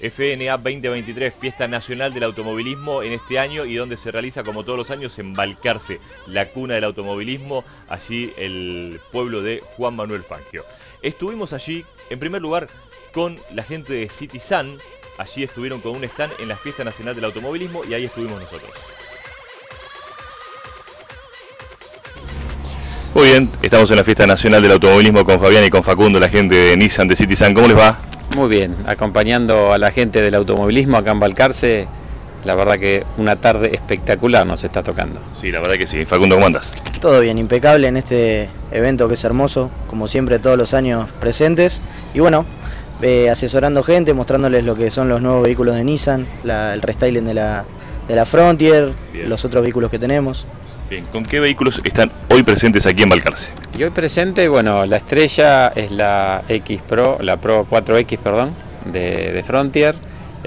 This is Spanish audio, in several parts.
FNA 2023, Fiesta Nacional del Automovilismo en este año y donde se realiza como todos los años en Balcarce, la cuna del automovilismo, allí el pueblo de Juan Manuel Fangio. Estuvimos allí, en primer lugar, con la gente de Citizen. Allí estuvieron con un stand en la Fiesta Nacional del Automovilismo y ahí estuvimos nosotros. Muy bien, estamos en la Fiesta Nacional del Automovilismo con Fabián y con Facundo, la gente de Nissan de Citizen. ¿Cómo les va? Muy bien, acompañando a la gente del automovilismo acá en Balcarce, la verdad que una tarde espectacular nos está tocando. Sí, la verdad que sí. Facundo, ¿cómo andas? Todo bien, impecable en este evento que es hermoso, como siempre todos los años presentes. Y bueno, asesorando gente, mostrándoles lo que son los nuevos vehículos de Nissan, el restyling de la Frontier, bien, los otros vehículos que tenemos. Bien, ¿con qué vehículos están hoy presentes aquí en Balcarce? Y hoy presente, bueno, la estrella es la X Pro, la Pro 4X, perdón, de Frontier.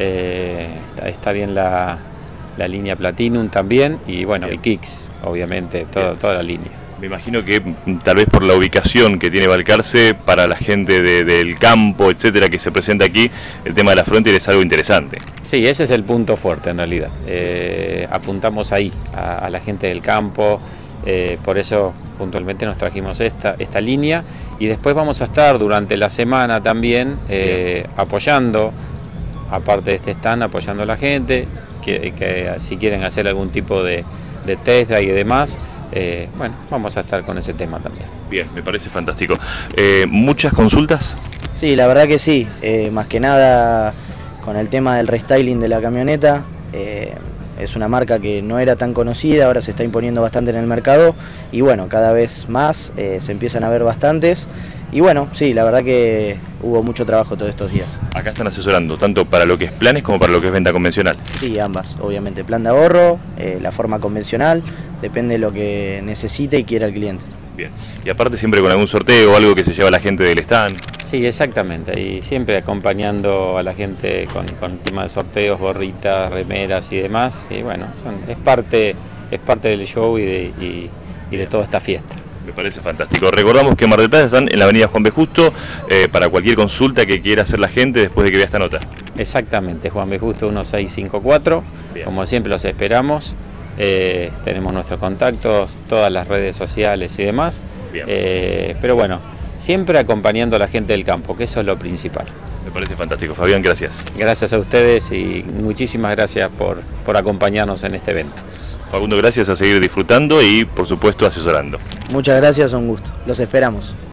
Está bien la línea Platinum también y bueno, bien, el Kicks, obviamente, toda la línea. Me imagino que tal vez por la ubicación que tiene Balcarce, para la gente del campo, etcétera, que se presenta aquí, el tema de la Frontier es algo interesante. Sí, ese es el punto fuerte en realidad. Apuntamos ahí, a la gente del campo, por eso puntualmente nos trajimos esta línea y después vamos a estar durante la semana también apoyando, aparte de este stand, apoyando a la gente, que si quieren hacer algún tipo de test drive y demás, bueno, vamos a estar con ese tema también. Bien, me parece fantástico. ¿Muchas consultas? Sí, la verdad que sí, más que nada con el tema del restyling de la camioneta. Es una marca que no era tan conocida, ahora se está imponiendo bastante en el mercado y bueno, cada vez más se empiezan a ver bastantes y bueno, sí, la verdad que hubo mucho trabajo todos estos días. Acá están asesorando tanto para lo que es planes como para lo que es venta convencional. Sí, ambas, obviamente, plan de ahorro, la forma convencional, depende de lo que necesite y quiera el cliente. Bien, y aparte siempre con algún sorteo o algo que se lleva la gente del stand. Sí, exactamente, y siempre acompañando a la gente con el tema de sorteos, gorritas, remeras y demás, y bueno, es parte del show y de toda esta fiesta. Me parece fantástico. Recordamos que en Mar del Plata están en la avenida Juan B. Justo para cualquier consulta que quiera hacer la gente después de que vea esta nota. Exactamente, Juan B. Justo 1654, bien, como siempre los esperamos. Tenemos nuestros contactos, todas las redes sociales y demás, pero bueno, siempre acompañando a la gente del campo, que eso es lo principal. Me parece fantástico. Fabián, gracias. Gracias a ustedes y muchísimas gracias por acompañarnos en este evento. Facundo, gracias, a seguir disfrutando y por supuesto asesorando. Muchas gracias, un gusto, los esperamos.